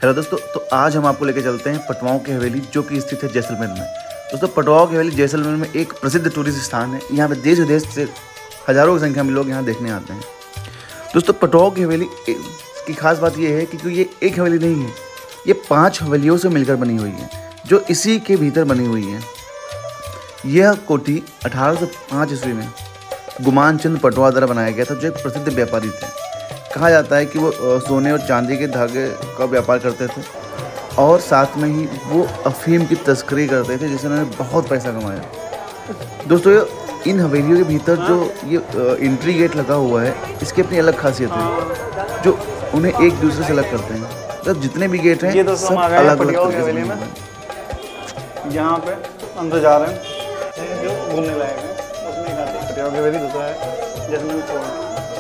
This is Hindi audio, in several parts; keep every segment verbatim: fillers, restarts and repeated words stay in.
हेलो दोस्तों, तो आज हम आपको लेकर चलते हैं पटवाओं की हवेली, जो कि स्थित है जैसलमेर में। दोस्तों, पटवाओं की हवेली जैसलमेर में एक प्रसिद्ध टूरिस्ट स्थान है। यहाँ पे देश विदेश से हज़ारों की संख्या में लोग यहाँ देखने आते हैं। दोस्तों, पटवाओं की हवेली की खास बात यह है कि ये एक हवेली नहीं है, ये पाँच हवेलियों से मिलकर बनी हुई है, जो इसी के भीतर बनी हुई है। यह कोठी अठारह सौ पाँच ईस्वी में गुमान चंद पटवा द्वारा बनाया गया था, जो एक प्रसिद्ध व्यापारी थे। कहा जाता है कि वो सोने और चांदी के धागे का व्यापार करते थे और साथ में ही वो अफीम की तस्करी करते थे, जिससे उन्होंने बहुत पैसा कमाया। दोस्तों, इन हवेलियों के भीतर जो ये एंट्री गेट लगा हुआ है, इसकी अपनी अलग खासियत है, जो उन्हें एक दूसरे से अलग करते हैं। तो जितने भी गेट हैं, ये सब अलग अलग तरीके से में यहाँ पे अंदर जा रहे हैं, जो घूमने लायक है। उसमें एक आती है पटियाला की हवेली, दूसरा है जैसलमेर फोर्ट।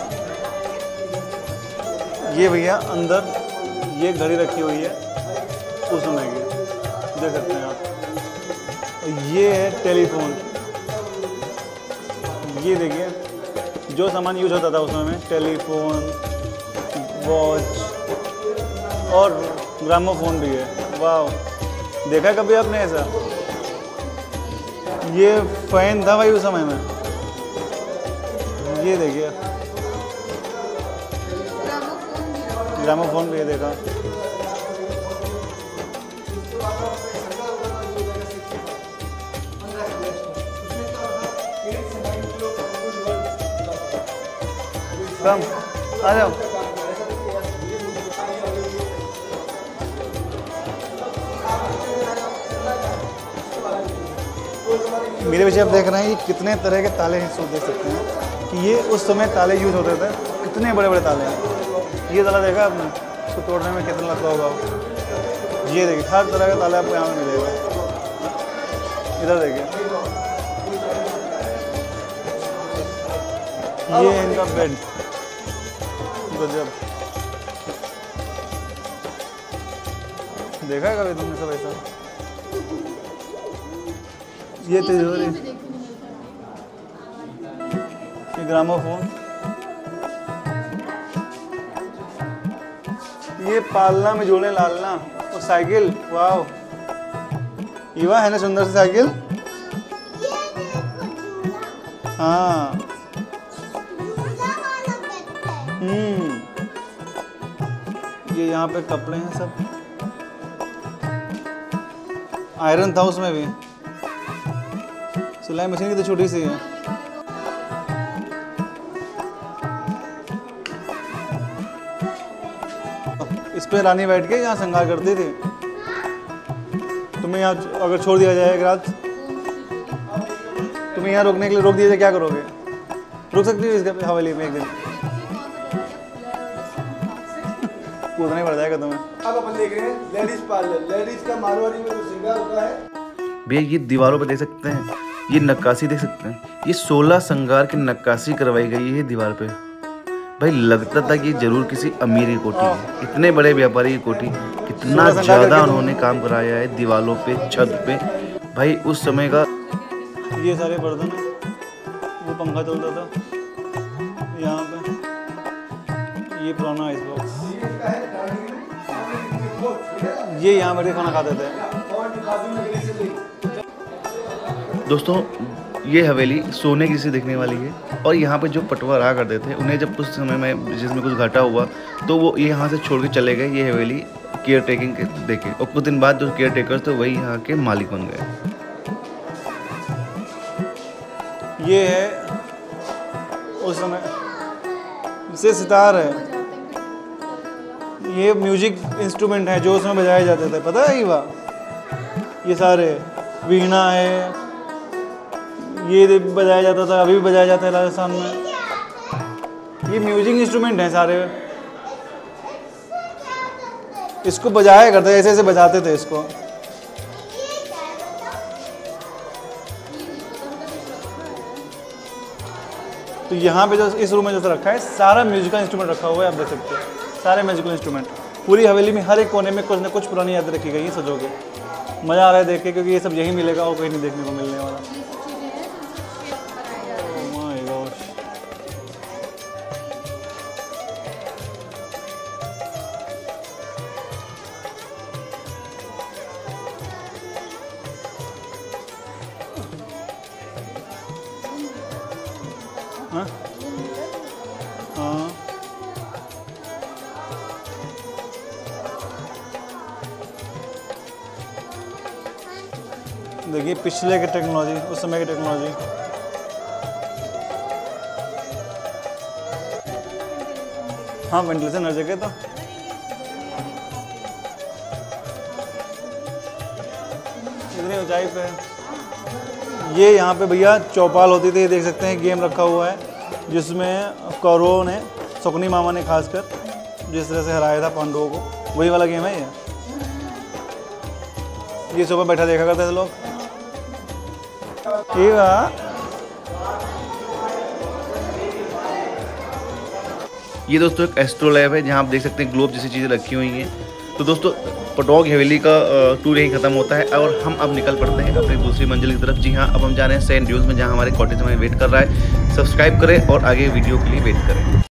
ये भैया अंदर ये घड़ी रखी हुई है उस समय की, देख सकते हैं आप। ये है टेलीफोन, ये देखिए जो सामान यूज होता था उस समय में, टेलीफोन, वॉच और ग्रामोफोन भी है। वाह, देखा कभी आपने ऐसा? ये फैन था भाई उस समय में। ये देखिए ग्रामोफोन भी है, देखा। कम आ जाओ। मेरे पीछे आप देख रहे हैं ये कितने तरह के ताले हैं, सो देख सकते हैं कि ये उस समय ताले यूज होते थे। कितने बड़े बड़े ताले हैं। ये ताला देखा आपने, इसको तोड़ने में कितना लगता होगा। ये देखिए हर तरह का ताला आपको यहाँ में मिलेगा। इधर देखिए, ये है इनका बेड। गजब, देखा है कभी तुमने सब ऐसा? ये तिजोरी, ये ग्रामोफोन, ये पालना में जोड़ने लालना और साइकिल। वाह, ईवा है ना सुंदर सी साइकिल। हाँ, हम्म, ये यहाँ पे कपड़े हैं सब। आयरन था उसमें भी। सिलाई मशीन की तो छोटी सी है। इस पे रानी बैठ के यहाँ श्रृंगार करती थी। तुम्हें यहाँ अगर छोड़ दिया जाए एक रात, तुम्हें यहाँ रोकने के लिए रोक दिया जाए, क्या करोगे? रुक सकती हो इस हवेली में एक दिन? कूदना ही पड़ जाएगा तुम्हें। अब अपन देख रहे हैं लेडीज पार्लर। लेडीज का मारवाड़ी में जो श्रृंगार होता है। भैया, ये दीवारों पे देख सकते हैं, ये नक्काशी देख सकते हैं। ये सोलह श्रृंगार की नक्काशी करवाई गई है दीवार पे। भाई, लगता था कि जरूर किसी अमीर की कोठी है। इतने बड़े व्यापारी की कोठी, कितना ज़्यादा उन्होंने काम कराया है दीवारों पे, छत पे। भाई, उस समय का ये सारे बर्तन, वो पंखा चलता था यहाँ पे। ये पुराना आइस बॉक्स, ये यहाँ बैठे खाना खाते थे। दोस्तों, ये हवेली सोने की जैसी दिखने वाली है। और यहाँ पे जो पटवा रहा करते थे, उन्हें जब कुछ समय में जिसमें कुछ घाटा हुआ तो वो ये यहाँ से छोड़ के चले गए। ये हवेली केयर टेकिंग के देखे, और कुछ दिन बाद जो केयर टेकर्स थे वही यहाँ के मालिक बन गए। ये है उस समय से सितार है। ये म्यूजिक इंस्ट्रूमेंट है जो उसमें बजाए जाते थे, पता है? ईवा, ये सारे वीणा है, ये बजाया जाता था, अभी भी बजाया जाता है राजस्थान में। ये म्यूजिक इंस्ट्रूमेंट हैं सारे। इसको बजाया करते, ऐसे ऐसे बजाते थे इसको। तो यहाँ पे जो इस रूम में जो रखा है, सारा म्यूजिकल इंस्ट्रूमेंट रखा हुआ है, आप देख सकते हैं। सारे म्यूजिकल इंस्ट्रूमेंट पूरी हवेली में हर एक कोने में कुछ ना कुछ पुरानी यादें रखी गई हैं सजो के। मज़ा आ रहा है देख के, क्योंकि ये सब यही मिलेगा और कहीं नहीं देखने को मिलने वाला। देखिए पिछले की टेक्नोलॉजी, उस समय की टेक्नोलॉजी। हाँ वेंटिलेशन हर जगह। तो इतनी ऊंचाई पे ये यहाँ पे भैया चौपाल होती थी, देख सकते हैं गेम रखा हुआ है जिसमें कौरवों ने, शकुनी मामा ने खासकर जिस तरह से हराया था पांडवों को, वही वाला गेम है ये। ये सुबह बैठा देखा करते थे लोग। ये दोस्तों एक एस्ट्रो लैब है जहाँ आप देख सकते हैं ग्लोब जैसी चीज़ें रखी हुई हैं। तो दोस्तों पटौग हवेली का टूर यहीं खत्म होता है और हम अब निकल पड़ते हैं अपनी दूसरी मंजिल की तरफ। जी हाँ, अब हम जा रहे हैं सैंड ड्यून्स में जहाँ हमारे कॉटेज में वेट कर रहा है। सब्सक्राइब करें और आगे वीडियो के लिए वेट करें।